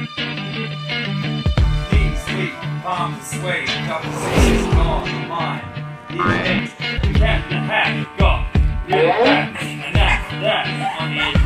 Knees weak, palms sway, conversations on the mind. The cat in the hat got real facts, and that's that on the